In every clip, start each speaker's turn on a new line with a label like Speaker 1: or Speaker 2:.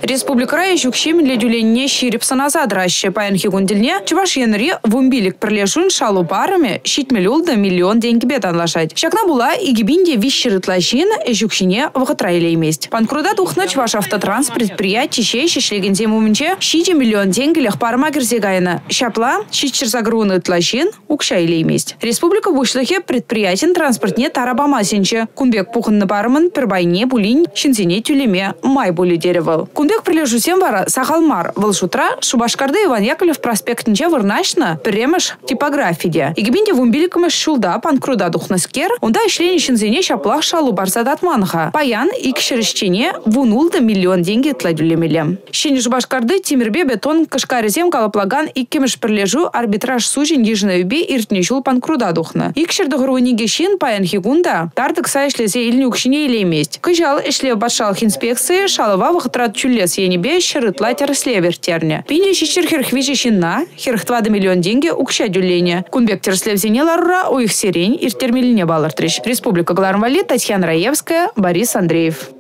Speaker 1: Республикара ешукшем ледюленне ширипсана задраща паянхи гундельне чуваш янри вумбилик прилежун шалу парами щитмелюлда миллион деньги бетанлашать. Шакна була и гибинде вищерытлащин ешукшине вахатрайлейместь. Панкруда тухна чуваш автотранс предприятий чещей шлегензе муминче щити миллион деньги лех парма герзегайна. Шапла щитчер загруны тлащин укшайлейместь. Республика бушлахе предприятин транспортне тарабамасинче. Кунбек пухын на парман пербайне булинь щинзине тюлеме май були деревал. Кунбек прилежусем вара сахалмар волшутра Шубашкарды Иван Яковлев проспектнче вырнашна перемеш типографиде. Игибинде вумбиликамеш шулда панкруда духнаскер, онда ишлени щинзине шаплах шалу барсадатманха. Паян икшерещене вунулда миллион деньги тладюлемеле. Щени Шубашкарды Тимирбе бетон кашкарезем калаплаган иккемеш прилежу арбитраж сужин ежневбе иртнежул панкруда духна. Икшердогруниге щин паян хигунда тартык сайшлезе ильнюкшине илеместь. Кыжал ишле батшалх инспекции шалова вахтрат чулес енебе щерытла терслевертерне. Пинде щичер хвижищина херхтвада миллион деньги укща дюление. Кунбек терслевзене ларура у их сирень иртермельне балартрич. Республика Глармвали, Татьяна Раевская, Борис Андреев.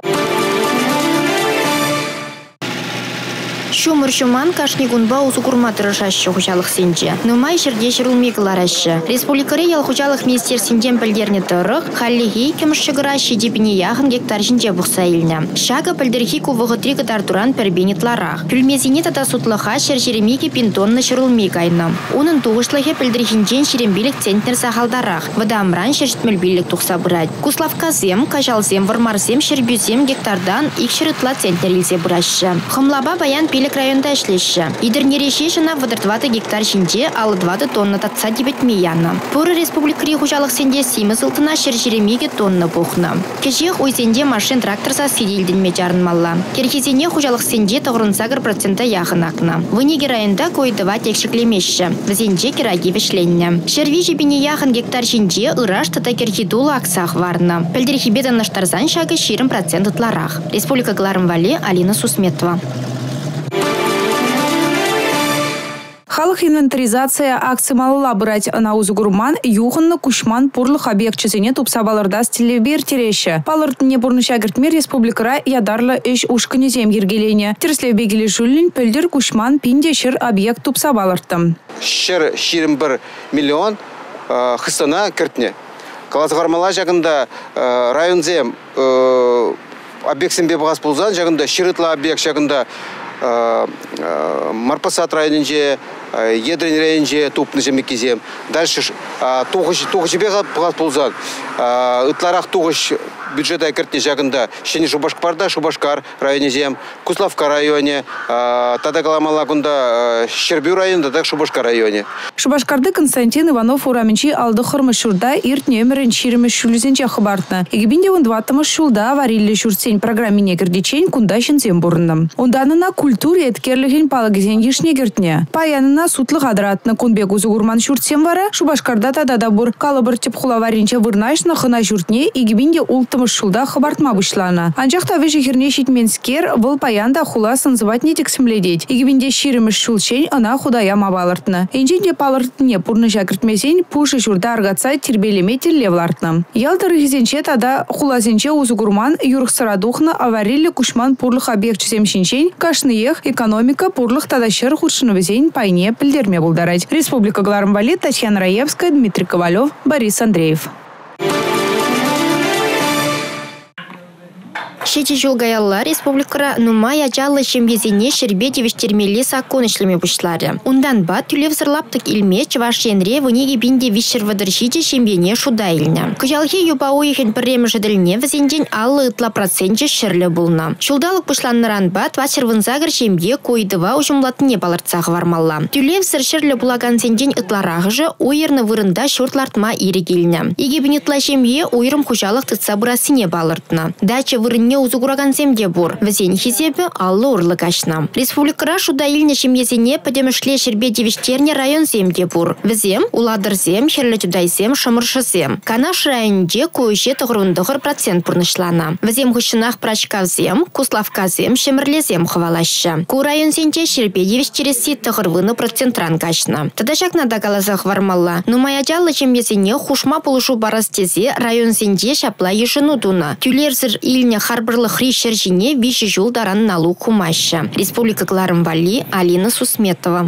Speaker 2: Шумыр-шуман кашнигунба узукурматыры шашы хучалық сенже. Нумай жерде жырылмегілар ашы. Республикаре ел хучалық министер сенден пілдерне тұрық, халлиги кемшігіра шедепіне яғын гектар жинже бұқса еліне. Шага пілдерхи кувығы 3 гектар туран пірбенетларақ. Пүлмезіне тата сутлыға шер-жеремеге пинтонны жырылмег айны. Оның туғышлығы пілдерхинжен шерембелік центнер сахалдарақ. Вадамран шерштмелбелік тұқса бұрад. Куславказем, кажалзем, вармарзем, шербюзем гектардан икшерытла центнер елзе бұрашы. Хымлаба баян пелік районда ішлеші. Идернереші жына вадыр 20 гектар жинже, алы 20 тонна татса дебет мияны. Пұры республикари хужалық сенде симыз ылтына шер-жеремеге тонна бұқны. Кешех ойзенде машин тракторса сиделден мечарынмалла. Керхезене хужалық сенде 90% яғын ақны. Вынеге районда койдыва текшіклемеші. Візенде кераги вешленне. Шерви жебіне яғын гектар жинже ыраш тата керхидулы ақсақ варны. Пәлдерхибедан наштарзан шағы 20% ытларақ. Республика Глармвали, Алина Сусметова.
Speaker 1: Халық инвентаризация акции малыла брать на узугурман юханны кушман пурлых объектчесене тупсабаларда стилебер тереші. Палыртыне бурныша гертмер республикара ядарлы эш ушканезем ергелене. Терслевбегелі жүлін пөлдер кушман пинде шыр объект тупсабалыртым.
Speaker 3: Шыр 21 миллион хыстана кертне. Каласығармала жағында районзем объектсенбе бағас болзан жағында шырытла объект жағында Марпасат районынже, Едрен районынже тупны жемекезем. Дальше туғыш беға бұғат болзан. Ытларақ туғыш бюджет айкертне жағында. Шені Шубашкарда, Шубашкар районезем, Куславка районе, Тадакаламалагунда, Щербю районда, так Шубашкар районе.
Speaker 1: Шубашкарды Константин Иванов ураменчи алды хырмы шурда ирт нөмірін ширімі шүлізенче қыбартны. Егібінде ондваттымы шулда аварилі шүртсен программине кірдечен кундашын зем бұрынным. Онданына культуре еткерлігін палығызен ешне кертне. Паянына сутлық адыратны кунбек узугурман шүртсен вара, Шубашкарда тадада бұр калыбыр теп хулаваринче вырнашны хына шүртне егібінде ултымы шулда хыбартма бұшлана. Анжақта вежі херне шитменскер выл паянда хула сынзыват нетек сімледет. Егібінде ширіміш шулчен ана худая мабалыртны. Энженде палыртне пурны жакыртмесен пушы шурда аргатса тербелеме телевлартны. Ялтыры хизенче тада хулазенче узугурман юрықсырадухны аварилі кушман пурлық объектчесем шинчен кашныех экономика пурлық тада шыр худшыновызен пайне пілдерме бұлдарать. Республика Глармвали, Татьяна Раевская, Дмитрий Ковалев, Борис Андреев.
Speaker 2: Шети жылгаялла республикара нумай ажалы шембезене шербети виштермели сакон ишлеме бушлары. Ундан ба тюлевзырлаптык илме чваш енре вынеге бинде вишер вадыршите шембене шуда илне. Кыжалхе юбау ихен пірремі жадылне візенден аллы ытла проценте шерлі булна. Шулдалық бушланныран ба твачер вынзагыр шембе койдыва ужумлатыне балыртсағы вармалла. Тюлевзыр шерлі булаган сенден ытларағы же ойырны вырында шортлартма ири келіне. Егебін ытла шембе ойырым хужалық тытса бұрасыне балыртына. Дача вырынне узугураган земде бур. Візен хизебі аллы урлы кашна. Республикара шуда илне шемезене падемішле шербеде виштерне район земде бур. Візем, уладыр зем, херлі тюдайзем, шамыршы зем. Канаш районде көйше тұғырындығыр процент бұрнышлана. Візем хүшінақ прачкавзем, Куславказем, шемірлезем хвалашы. Ку район земде шербеде виштересі тұғырвыны процентран кашна. Тада жақна дагалазақ вармалла. Нумаядалы шемезене хушма пулышу барастезе район земде шапла ешіну дуна. Тюлерзір илне харбыр шаврлы хрищер жине виши жул даран налуг хумаща. Республика Кларымвали, Алина Сусметова.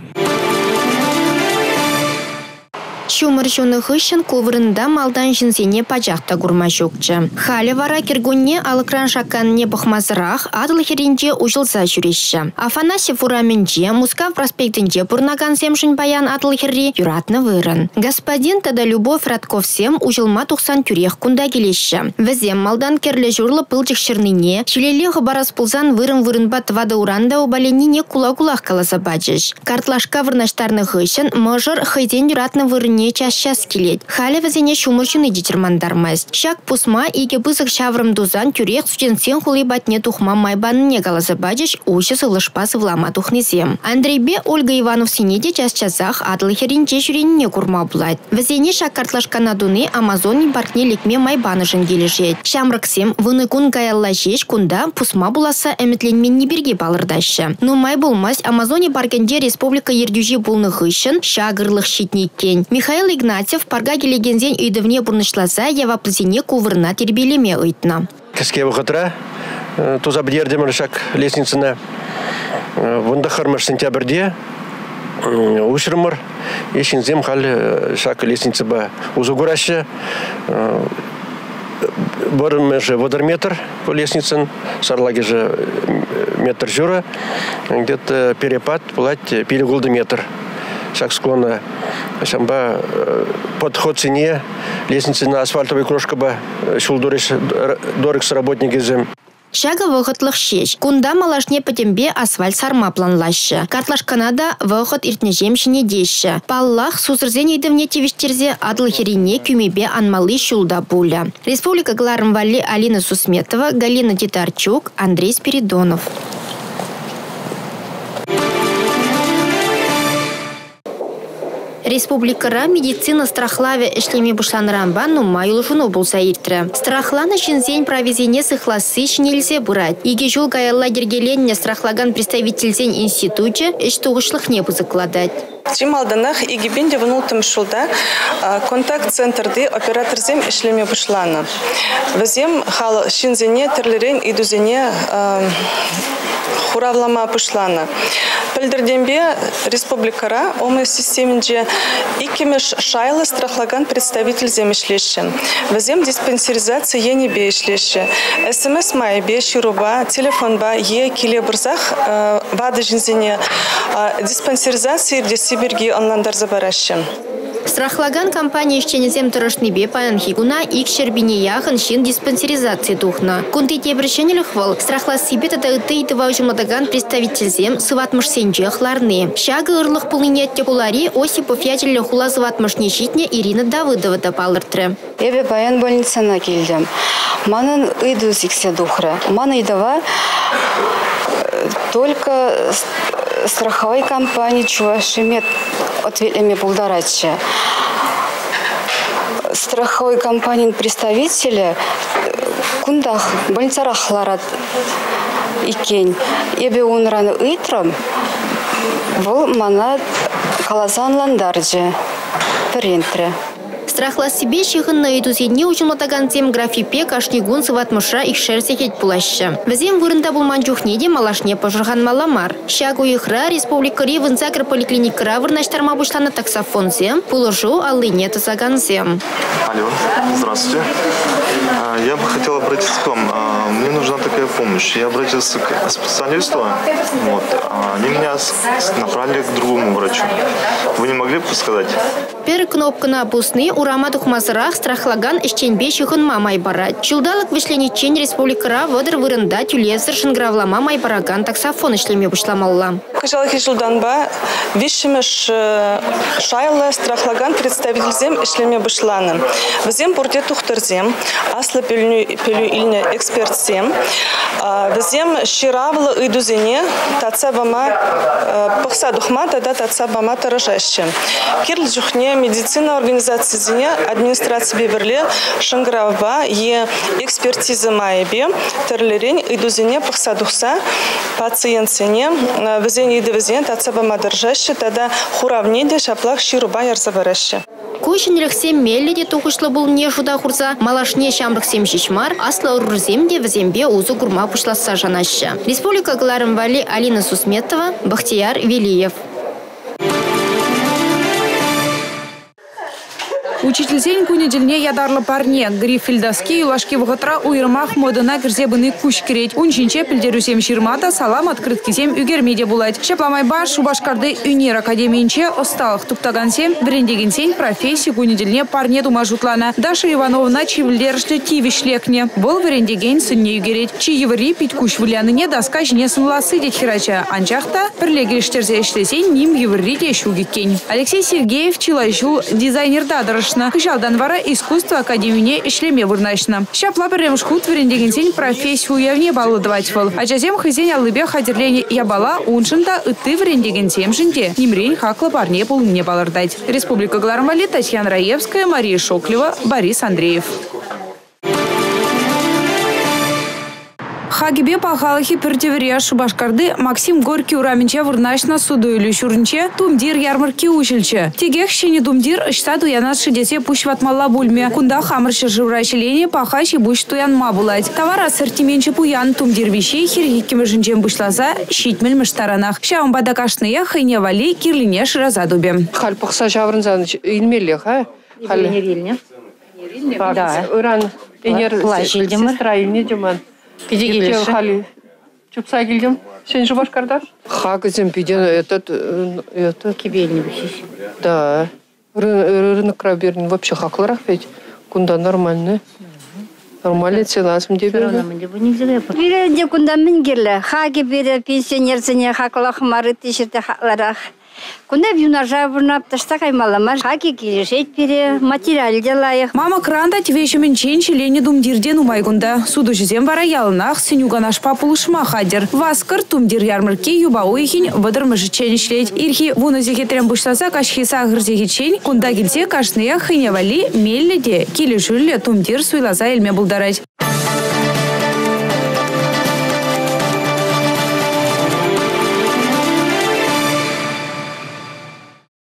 Speaker 2: Шумыр жуны хыщын кувырында малдан жинсене пачақта гурмашукчы. Халі вара кергунне алыкран шаканне бұхмазырақ адыл херинже ұжылса жүрешші. Афанасьев ураменже Мускав проспектінже бұрнаган семшін баян адыл херри юратны вырын. Господин тада Любовь Радковсем ұжылма 90 тюрех кунда келешші. Візем малдан керлі журлы пылчық шырныне, шилелегі барас пулзан вырын бат вада уранда обаленине кула-кулах каласа бачыш. Картлашка вырнаштарны хыщын мыжыр хыйден юратны вырыне час келет. Халі візене шумырчыны детермандармыз. Шак пусма иге бызық шаврым дузан тюрех студентсен хулы батне тухма майбаныне галазы бачыш ушы сылышпасы влама тухнезем. Андрейбе Ольга Иванов синеде час-часах адлы херинче жүреніне курма булайт. Візене шак картлашка надуны Амазон паркне лекме майбанышын келешет. Шамрыксем выны кун гаялла жеш кунда пусма буласа әмітленмен неберге балырдашы. Но май булмас Амазоне паркенде республика ердюжи булны хыщын шагырлық щитнеккен. Михаил Игнатьев парга келегензен үйдівне бұрнышласа ева плзине кувырна тербелеме ұйтна.
Speaker 4: Кіске бұқытыра, туза бідердемір шак лестницына вұндақырмыр сентябрде ұшырмыр. Ешінзем қал шак лестницы ба ұзығырашы. Бұрым же водорметр по лестницын, сарлаги же метр жура, где-то перепад плать перегулды метр. Шаг склона шамба подход цене лестницы на асфальтовой крошка ба шулдориш дорикс работники зем.
Speaker 2: Шага выходлых шеш. Кунда малашне потембе асфальт сарма планлашы. Картлаш Канада выход иртнежемшіне деші. Паллах сусырзен едівне тевіштерзе адлы херине кюмебе анмалы шулда буля. Республика Кларымвали, Алина Сусметова, Галина Титарчук, Андрей Спиридонов. Республикара медицина страхлаве эшлеме бушланрамба нумай улушуну булса иртре. Страхланы шинзень провезене сыхласы шинелзе бурать. Иге жул гаялла дергеленне страхлаган представительзень институте эштугышлых не бузыкладать.
Speaker 5: Чималданах игибенде внултым шулда контакт-центрды операторзем эшлеме бушланы. Везем хал шинзене терлерен идузене хуравлама пушланы. Пельдердембе республикара омы системинже икемеш шайлы страхлаган представитель земешлешен. Везем диспансеризация ени бешлеше. СМС май беши руба, телефон ба е киле бурзах вады жинзене диспансеризации где сибирги онландар забаращен.
Speaker 2: Страхлаган компания ищенезем тұрышныбе паян хигуна ик шербине яхын шин диспансеризации тухна. Кунты тебрещенелых вол страхла себе тата ты ваужимадаган представительзем сыватмыш сенджехларны. Шага ырлых пулынет тепулари Осипов ятелі хула сыватмыш нешитне Ирина Давыдова да палыртры.
Speaker 6: Эбе паян больницана келдім. Манын ыйду зиксе духры. Маны идава только страховой компании чувашимет ответлями булдарача. Страховой компании представители кундах больницарах ларат икен. Эбе унраны ыйтрым был мана каласан ландарджи перентре.
Speaker 2: Страхла себе шихынна идузенне учылматаган тем графипе кашнигун сыватмыша их шерсехет пулаща. Везем вырында булман жухнеде малашне пожырған маламар. Шагу ихра республикари вынзакр поликлиникара вырнаштарма бушлана таксофонзем, пулыжу алыне тазаганзем.
Speaker 7: Алло, здравствуйте. Я бы хотел обратиться к вам. Мне нужна такая помощь. Я обратился к специалисту. Они меня направили к другому врачу. Вы не могли бы подсказать?
Speaker 2: Первая кнопка на бусны урама тухмазырах страхлаган ищенбе шихын мамай барат. Чулдалык вишленичен республикара водыр вырында тюлезер шынгравлама май бараган таксофон ишлеме бушламалла.
Speaker 5: Кажалыхи жылданба вишемеш шайлы страхлаган представительзем ишлеме бушланы. Візем бурде тухтырзем, аслы пелю илне экспертсем. Візем ширавлы идузене тацабама пықса духма тада тацабама тарашащем. Кирль жухне медицина организации зене администрации беверле шынгравба е экспертиза майбе терлерень идузене пықса духса пациент сене візен иді візен тацабама держащи тада хуравнеде шаплах шируба ярзабаращи.
Speaker 2: Кушин лихсем мелли де тухышлы был не шуда хурса, малашне шамрыксем шишмар, асла уррземде візембе узу курма пушласа жанашы. Республика Галарым Вали Алина Сусметова, Бахтияр Велиев.
Speaker 1: Учительсен күнеделне ядарлы парне, грифельдаски юлашки вғытра уйрмах модына кірзебіні күш керет. Уншинче пілдерусем ширмата салам открыткизем үгермеде булайт. Шапламай баш Шубашкарды Үнер академиинче осталық туктагансем бірендегенсен профессия күнеделне парне дума жутлана. Даша Ивановна чивілдерішті тивишлекне. Бұл бірендеген сынне үгерет. Чи еври пить күш віляныне даска жіне сынласы дет хирача. Анчақта бірлегеліштерзе ішлесен ним еври де шугеккен. Алексей Сергеев чилайжул дизайнерда дырыш. Кышалдан вара искусство академине ишлеме вырнашна. Шапла перемшхут врендегенсен профессию явне балудывать был. А жазем хызен алыбе хадерлене ябала уншында ыты врендегенсем жинде. Нимрень хакла парне полуне балырдать. Республика Галарым Вали, Татьяна Раевская, Мария Шоклева, Борис Андреев. Хагибе пахалахи пертеверия Шубашкарды Максим Горький ураменче вырнашна суду или шурнче тумдир ярмарки училче. Тегех щени тумдир штат уянат шидесе пуш ватмалла бульме. Кунда хамрше живрачеление пахащи буш туянма булать. Товар ассортименче пуян тумдир вещей хиргикиме жинчем бушлаза щитмель мыштаранах. Шаум бадакашные хайне вали кирлине ширазадубе.
Speaker 8: Халь пахса жаврынзан илмелех, а? Халь
Speaker 9: Нерильня.
Speaker 8: Да. Уран сестра илне деман.
Speaker 9: Педигилишь.
Speaker 8: Хали. Чупса гильдем. Сен Шубашкарда? Хагызем пиден этот.
Speaker 9: Кибельни бусись.
Speaker 8: Да. Рынок краберин вообще хакларах ведь. Кунда нормальный. Нормальный ценасым тебе.
Speaker 10: Бире кунда мингерле. Хаги бире пенсионерсене хаклах мары тишерте хакларах. Кунда юнажа вырнап ташта каймаламар. Хаги килешет бире материал делаях.
Speaker 1: Мама кранда твешемен ченче лени думдирден умайгунда. Суду жезем вара ялынах сенюганаш папулышма хадер. Васкар тумдир ярмарки юба уйхин выдырмыжы ченешлеть. Ирхи вуназеге трембуштаса кашхиса гырзеге чень. Кунда гильзе кашные хыне вали мелледе. Килешюлле тумдир суйлаза эльме булдарать.